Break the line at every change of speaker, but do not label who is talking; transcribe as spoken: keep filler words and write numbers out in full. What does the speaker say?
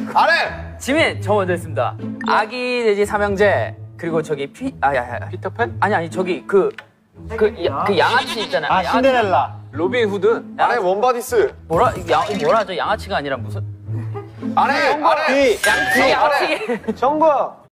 아래.
지민 저 먼저 했습니다. 아기 돼지 삼형제 그리고 저기 피 아야야
피터팬?
아니 아니 저기 그 그 그 양아치 있잖아.
아, 신데렐라.
로빈 후드?
아래 원바디스.
뭐라 양 뭐라 하죠? 양아치가 아니라 무슨
아래. 아래.
양치 양치.
정국.